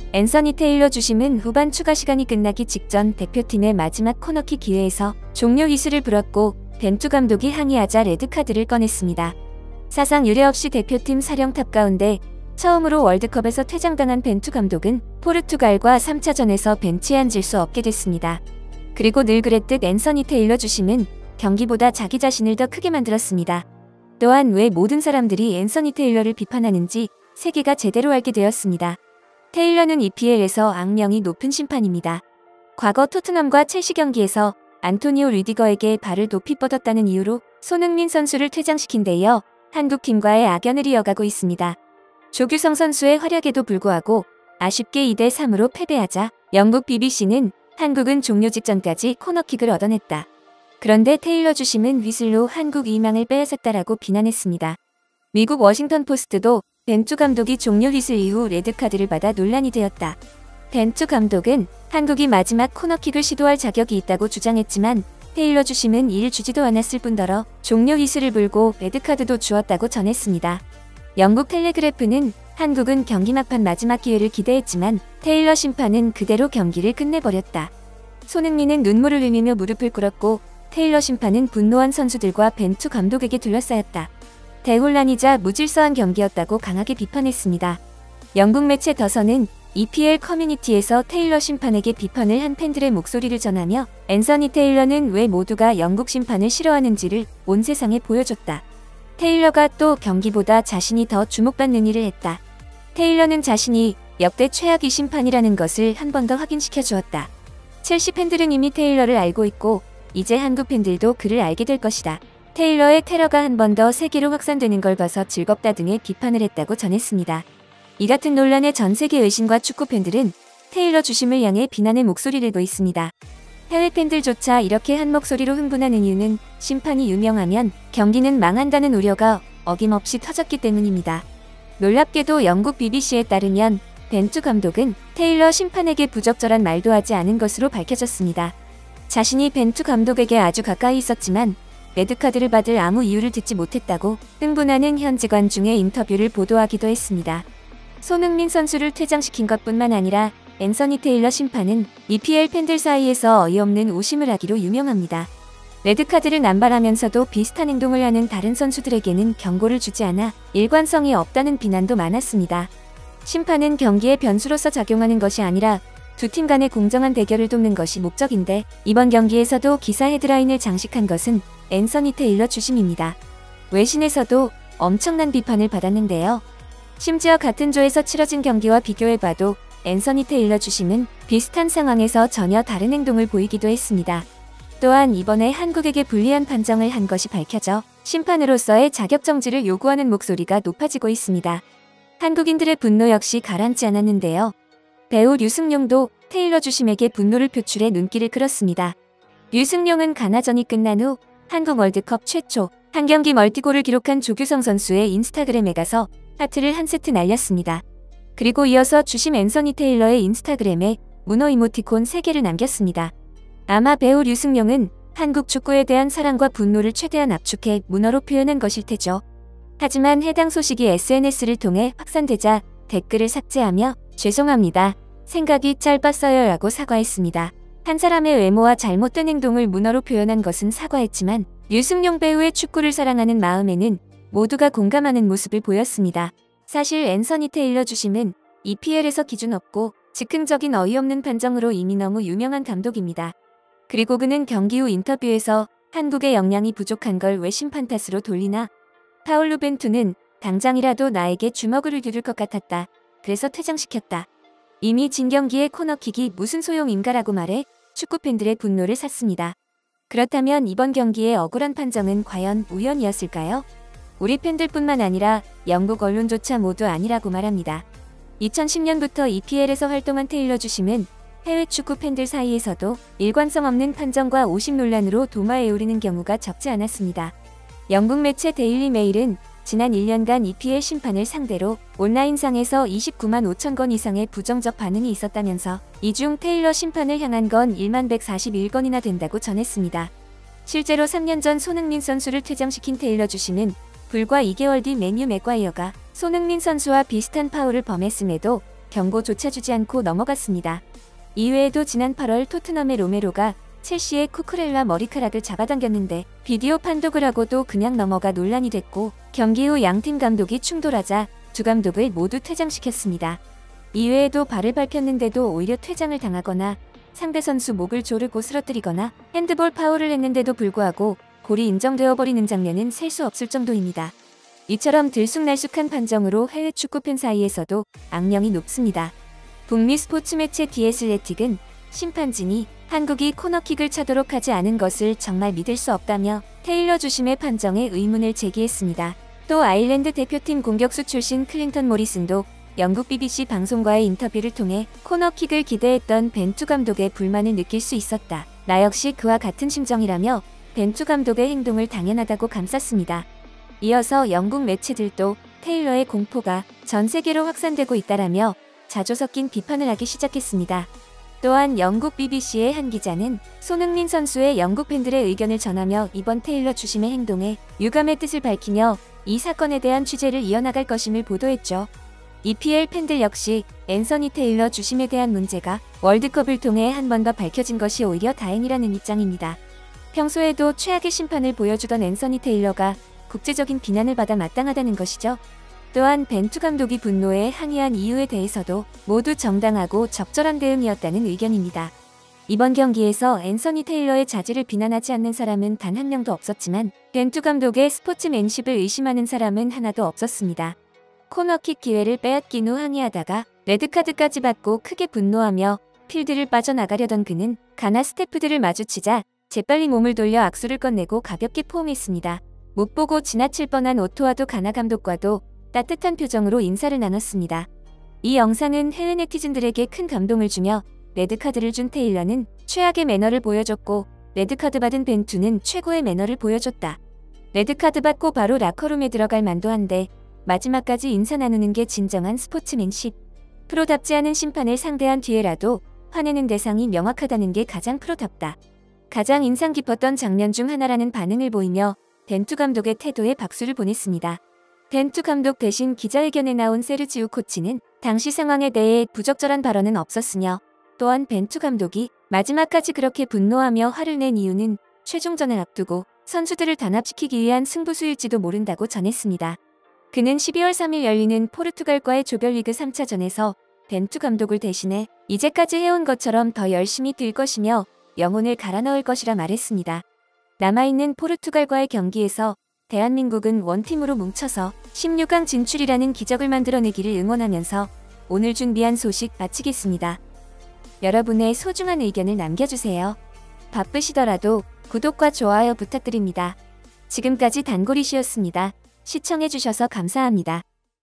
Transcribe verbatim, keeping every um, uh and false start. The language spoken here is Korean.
앤서니 테일러 주심은 후반 추가 시간이 끝나기 직전 대표팀의 마지막 코너킥 기회에서 종료 휘슬을 불었고 벤투 감독이 항의하자 레드카드를 꺼냈습니다. 사상 유례 없이 대표팀 사령탑 가운데 처음으로 월드컵에서 퇴장당한 벤투 감독은 포르투갈과 삼 차전에서 벤치에 앉을 수 없게 됐습니다. 그리고 늘 그랬듯 앤서니 테일러 주심은 경기보다 자기 자신을 더 크게 만들었습니다. 또한 왜 모든 사람들이 앤서니 테일러를 비판하는지 세계가 제대로 알게 되었습니다. 테일러는 이피엘에서 악명이 높은 심판입니다. 과거 토트넘과 첼시 경기에서 안토니오 르디거에게 발을 높이 뻗었다는 이유로 손흥민 선수를 퇴장시킨 데 이어 한국팀과의 악연을 이어가고 있습니다. 조규성 선수의 활약에도 불구하고 아쉽게 이 대 삼으로 패배하자 영국 비비씨는 한국은 종료 직전까지 코너킥을 얻어냈다. 그런데 테일러 주심은 휘슬로 한국 희망을 빼앗았다라고 비난했습니다. 미국 워싱턴 포스트도 벤투 감독이 종료 휘슬 이후 레드카드를 받아 논란이 되었다. 벤투 감독은 한국이 마지막 코너킥을 시도할 자격이 있다고 주장했지만 테일러 주심은 이를 주지도 않았을 뿐더러 종료 휘슬을 불고 레드카드도 주었다고 전했습니다. 영국 텔레그래프는 한국은 경기 막판 마지막 기회를 기대했지만 테일러 심판은 그대로 경기를 끝내버렸다. 손흥민은 눈물을 흘리며 무릎을 꿇었고 테일러 심판은 분노한 선수들과 벤투 감독에게 둘러싸였다. 대혼란이자 무질서한 경기였다고 강하게 비판했습니다. 영국 매체 더선은 이피엘 커뮤니티에서 테일러 심판에게 비판을 한 팬들의 목소리를 전하며 앤서니 테일러는 왜 모두가 영국 심판을 싫어하는지를 온 세상에 보여줬다. 테일러가 또 경기보다 자신이 더 주목받는 일을 했다. 테일러는 자신이 역대 최악의 심판이라는 것을 한 번 더 확인시켜 주었다. 첼시 팬들은 이미 테일러를 알고 있고 이제 한국 팬들도 그를 알게 될 것이다. 테일러의 테러가 한 번 더 세계로 확산되는 걸 봐서 즐겁다 등의 비판을 했다고 전했습니다. 이 같은 논란에 전 세계 외신과 축구 팬들은 테일러 주심을 향해 비난의 목소리를 내고 있습니다. 해외 팬들조차 이렇게 한 목소리로 흥분하는 이유는 심판이 유명하면 경기는 망한다는 우려가 어김없이 터졌기 때문입니다. 놀랍게도 영국 비비씨에 따르면 벤투 감독은 테일러 심판에게 부적절한 말도 하지 않은 것으로 밝혀졌습니다. 자신이 벤투 감독에게 아주 가까이 있었지만 레드카드를 받을 아무 이유를 듣지 못했다고 흥분하는 현지 관중의 인터뷰를 보도하기도 했습니다. 손흥민 선수를 퇴장시킨 것뿐만 아니라 앤서니 테일러 심판은 이피엘 팬들 사이에서 어이없는 오심을 하기로 유명합니다. 레드카드를 남발하면서도 비슷한 행동을 하는 다른 선수들에게는 경고를 주지 않아 일관성이 없다는 비난도 많았습니다. 심판은 경기의 변수로서 작용하는 것이 아니라 두 팀 간의 공정한 대결을 돕는 것이 목적인데 이번 경기에서도 기사 헤드라인을 장식한 것은 앤서니 테일러 주심입니다. 외신에서도 엄청난 비판을 받았는데요. 심지어 같은 조에서 치러진 경기와 비교해봐도 앤서니 테일러 주심은 비슷한 상황에서 전혀 다른 행동을 보이기도 했습니다. 또한 이번에 한국에게 불리한 판정을 한 것이 밝혀져 심판으로서의 자격정지를 요구하는 목소리가 높아지고 있습니다. 한국인들의 분노 역시 가라앉지 않았는데요. 배우 류승룡도 테일러 주심에게 분노를 표출해 눈길을 끌었습니다. 류승룡은 가나전이 끝난 후 한국 월드컵 최초 한 경기 멀티골을 기록한 조규성 선수의 인스타그램에 가서 하트를 한 세트 날렸습니다. 그리고 이어서 주심 앤서니 테일러의 인스타그램에 문어 이모티콘 세 개를 남겼습니다. 아마 배우 류승룡은 한국 축구에 대한 사랑과 분노를 최대한 압축해 문어로 표현한 것일 테죠. 하지만 해당 소식이 에스엔에스를 통해 확산되자 댓글을 삭제하며 죄송합니다. 생각이 짧았어요 라고 사과했습니다. 한 사람의 외모와 잘못된 행동을 문어로 표현한 것은 사과했지만 류승룡 배우의 축구를 사랑하는 마음에는 모두가 공감하는 모습을 보였습니다. 사실 앤서니 테일러 주심은 이피엘에서 기준 없고 즉흥적인 어이없는 판정으로 이미 너무 유명한 감독입니다. 그리고 그는 경기 후 인터뷰에서 한국의 역량이 부족한 걸 왜 심판 탓으로 돌리나? 파울루 벤투는 당장이라도 나에게 주먹을 휘두를 것 같았다. 그래서 퇴장시켰다. 이미 진 경기의 코너킥이 무슨 소용인가라고 말해 축구팬들의 분노를 샀습니다. 그렇다면 이번 경기의 억울한 판정은 과연 우연이었을까요? 우리 팬들뿐만 아니라 영국 언론조차 모두 아니라고 말합니다. 이천십 년부터 이피엘에서 활동한 테일러 주심은 해외 축구 팬들 사이에서도 일관성 없는 판정과 오심 논란으로 도마에 오르는 경우가 적지 않았습니다. 영국 매체 데일리 메일은 지난 일 년간 이피엘 심판을 상대로 온라인상에서 이십구만 오천 건 이상의 부정적 반응이 있었다면서 이 중 테일러 심판을 향한 건 일만 백사십일 건이나 된다고 전했습니다. 실제로 삼 년 전 손흥민 선수를 퇴장시킨 테일러 주심은 불과 이 개월 뒤 맨유 맥과이어가 손흥민 선수와 비슷한 파울을 범했음에도 경고조차 주지 않고 넘어갔습니다. 이외에도 지난 팔월 토트넘의 로메로가 첼시의 쿠쿠렐라 머리카락을 잡아당겼는데 비디오 판독을 하고도 그냥 넘어가 논란이 됐고, 경기 후 양팀 감독이 충돌하자 두 감독을 모두 퇴장시켰습니다. 이외에도 발을 밟혔는데도 오히려 퇴장을 당하거나 상대 선수 목을 조르고 쓰러뜨리거나 핸드볼 파울을 했는데도 불구하고 골이 인정되어 버리는 장면은 셀 수 없을 정도입니다. 이처럼 들쑥날쑥한 판정으로 해외 축구팬 사이에서도 악명이 높습니다. 북미 스포츠 매체 디애슬레틱은 심판진이 한국이 코너킥을 차도록 하지 않은 것을 정말 믿을 수 없다며 테일러 주심의 판정에 의문을 제기했습니다. 또 아일랜드 대표팀 공격수 출신 클린턴 모리슨도 영국 비비씨 방송과의 인터뷰를 통해 코너킥을 기대했던 벤투 감독의 불만을 느낄 수 있었다. 나 역시 그와 같은 심정이라며 벤투 감독의 행동을 당연하다고 감쌌습니다. 이어서 영국 매체들도 테일러의 공포가 전 세계로 확산되고 있다라며 자조 섞인 비판을 하기 시작했습니다. 또한 영국 비비씨의 한 기자는 손흥민 선수의 영국 팬들의 의견을 전하며 이번 테일러 주심의 행동에 유감의 뜻을 밝히며 이 사건에 대한 취재를 이어나갈 것임을 보도했죠. 이피엘 팬들 역시 앤서니 테일러 주심에 대한 문제가 월드컵을 통해 한 번 더 밝혀진 것이 오히려 다행이라는 입장입니다. 평소에도 최악의 심판을 보여주던 앤서니 테일러가 국제적인 비난을 받아 마땅하다는 것이죠. 또한 벤투 감독이 분노에 항의한 이유에 대해서도 모두 정당하고 적절한 대응이었다는 의견입니다. 이번 경기에서 앤서니 테일러의 자질을 비난하지 않는 사람은 단 한 명도 없었지만 벤투 감독의 스포츠맨십을 의심하는 사람은 하나도 없었습니다. 코너킥 기회를 빼앗긴 후 항의하다가 레드카드까지 받고 크게 분노하며 필드를 빠져나가려던 그는 가나 스태프들을 마주치자 재빨리 몸을 돌려 악수를 건네고 가볍게 포옹했습니다. 못 보고 지나칠 뻔한 오토아도 가나 감독과도 따뜻한 표정으로 인사를 나눴습니다. 이 영상은 해외 네티즌들에게 큰 감동을 주며 레드카드를 준 테일러는 최악의 매너를 보여줬고 레드카드 받은 벤투는 최고의 매너를 보여줬다. 레드카드 받고 바로 라커룸에 들어갈 만도 한데 마지막까지 인사 나누는 게 진정한 스포츠맨십. 프로답지 않은 심판을 상대한 뒤에라도 화내는 대상이 명확하다는 게 가장 프로답다. 가장 인상 깊었던 장면 중 하나라는 반응을 보이며 벤투 감독의 태도에 박수를 보냈습니다. 벤투 감독 대신 기자회견에 나온 세르지우 코치는 당시 상황에 대해 부적절한 발언은 없었으며, 또한 벤투 감독이 마지막까지 그렇게 분노하며 화를 낸 이유는 최종전을 앞두고 선수들을 단합시키기 위한 승부수일지도 모른다고 전했습니다. 그는 십이월 삼일 열리는 포르투갈과의 조별리그 삼 차전에서 벤투 감독을 대신해 이제까지 해온 것처럼 더 열심히 뛸 것이며 영혼을 갈아 넣을 것이라 말했습니다. 남아있는 포르투갈과의 경기에서 대한민국은 원팀으로 뭉쳐서 십육 강 진출이라는 기적을 만들어내기를 응원하면서 오늘 준비한 소식 마치겠습니다. 여러분의 소중한 의견을 남겨주세요. 바쁘시더라도 구독과 좋아요 부탁드립니다. 지금까지 단골이시였습니다. 시청해주셔서 감사합니다.